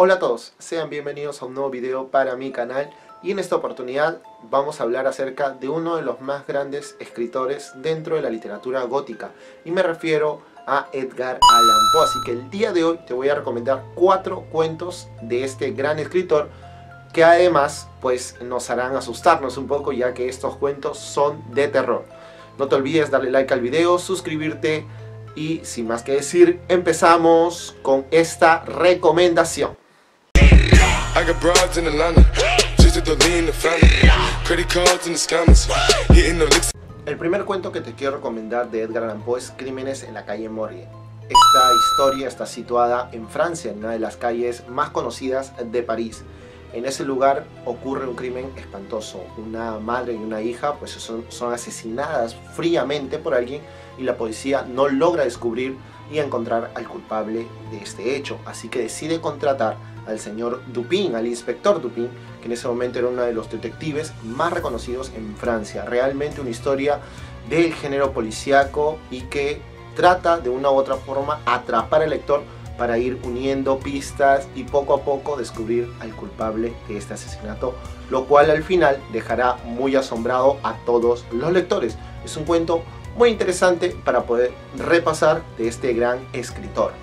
Hola a todos, sean bienvenidos a un nuevo video para mi canal y en esta oportunidad vamos a hablar acerca de uno de los más grandes escritores dentro de la literatura gótica y me refiero a Edgar Allan Poe. Así que el día de hoy te voy a recomendar 4 cuentos de este gran escritor que además pues nos harán asustarnos un poco, ya que estos cuentos son de terror. No te olvides darle like al video, suscribirte y sin más que decir, empezamos con esta recomendación. El primer cuento que te quiero recomendar de Edgar Allan Poe es Crímenes en la calle Morgue. Esta historia está situada en Francia, en una de las calles más conocidas de París. En ese lugar ocurre un crimen espantoso. Una madre y una hija pues son asesinadas fríamente por alguien y la policía no logra descubrir y encontrar al culpable de este hecho. Así que decide contratar al señor Dupin, al inspector Dupin, que en ese momento era uno de los detectives más reconocidos en Francia. Realmente una historia del género policíaco y que trata de una u otra forma atrapar al lector para ir uniendo pistas y poco a poco descubrir al culpable de este asesinato, lo cual al final dejará muy asombrado a todos los lectores. Es un cuento muy interesante para poder repasar de este gran escritor.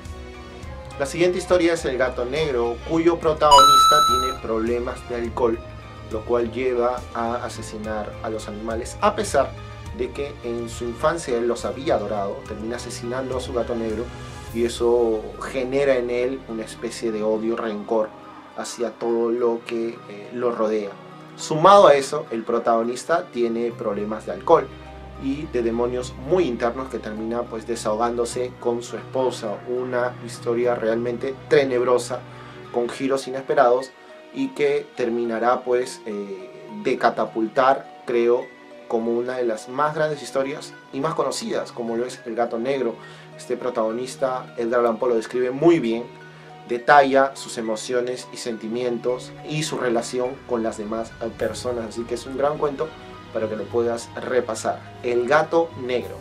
La siguiente historia es El gato negro, cuyo protagonista tiene problemas de alcohol, lo cual lleva a asesinar a los animales, a pesar de que en su infancia él los había adorado. Termina asesinando a su gato negro y eso genera en él una especie de odio, rencor hacia todo lo que lo rodea. Sumado a eso, el protagonista tiene problemas de alcohol y de demonios muy internos que termina pues desahogándose con su esposa. Una historia realmente tenebrosa, con giros inesperados y que terminará pues de catapultar, creo, como una de las más grandes historias y más conocidas, como lo es El gato negro. Este protagonista, Edgar Allan Poe, lo describe muy bien, detalla sus emociones y sentimientos y su relación con las demás personas, así que es un gran cuento para que lo puedas repasar. El gato negro.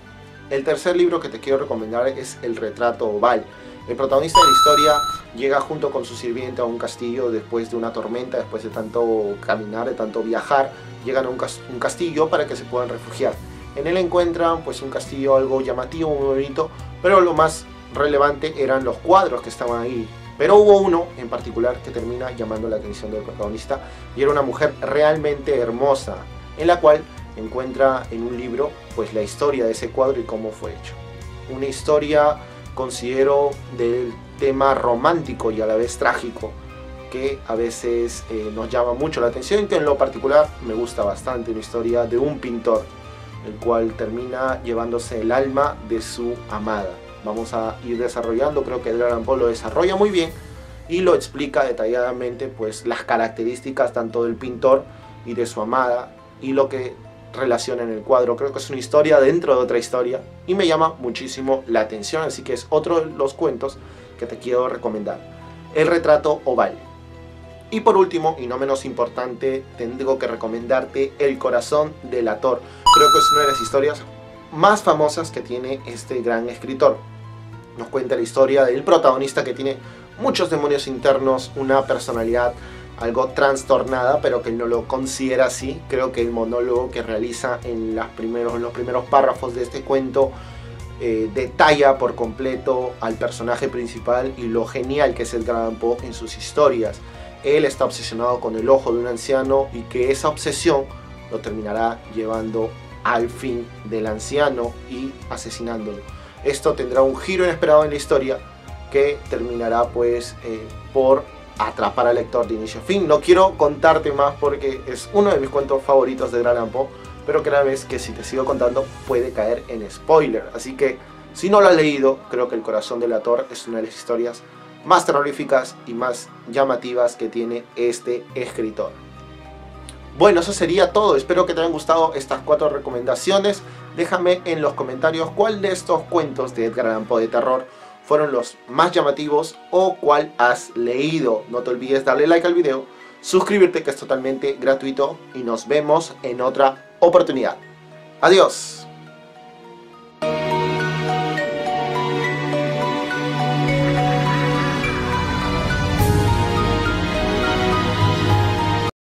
El tercer libro que te quiero recomendar es El retrato oval. El protagonista de la historia llega junto con su sirviente a un castillo después de una tormenta, después de tanto caminar, de tanto viajar. Llegan a un castillo para que se puedan refugiar. En él encuentran pues un castillo algo llamativo, muy bonito, pero lo más relevante eran los cuadros que estaban ahí. Pero hubo uno en particular que termina llamando la atención del protagonista y era una mujer realmente hermosa, en la cual encuentra en un libro pues la historia de ese cuadro y cómo fue hecho. Una historia, considero, del tema romántico y a la vez trágico, que a veces nos llama mucho la atención y que en lo particular me gusta bastante. Una historia de un pintor, el cual termina llevándose el alma de su amada. Vamos a ir desarrollando, creo que Edgar Allan Poe lo desarrolla muy bien y lo explica detalladamente pues las características tanto del pintor y de su amada y lo que relaciona en el cuadro. Creo que es una historia dentro de otra historia y me llama muchísimo la atención, así que es otro de los cuentos que te quiero recomendar. El retrato oval. Y por último, y no menos importante, tengo que recomendarte El corazón delator. Creo que es una de las historias más famosas que tiene este gran escritor. Nos cuenta la historia del protagonista que tiene muchos demonios internos, una personalidad algo trastornada, pero que él no lo considera así. Creo que el monólogo que realiza en los primeros párrafos de este cuento detalla por completo al personaje principal y lo genial que es Edgar Allan Poe en sus historias. Él está obsesionado con el ojo de un anciano y que esa obsesión lo terminará llevando al fin del anciano y asesinándolo. Esto tendrá un giro inesperado en la historia que terminará pues por atrapar al lector de inicio a fin. No quiero contarte más porque es uno de mis cuentos favoritos de Edgar Allan Poe, pero créanme que si te sigo contando puede caer en spoiler. Así que si no lo has leído, creo que El corazón delator es una de las historias más terroríficas y más llamativas que tiene este escritor. Bueno, eso sería todo. Espero que te hayan gustado estas 4 recomendaciones. Déjame en los comentarios cuál de estos cuentos de Edgar Allan Poe de terror fueron los más llamativos o cuál has leído. No te olvides darle like al video, suscribirte que es totalmente gratuito y nos vemos en otra oportunidad. Adiós.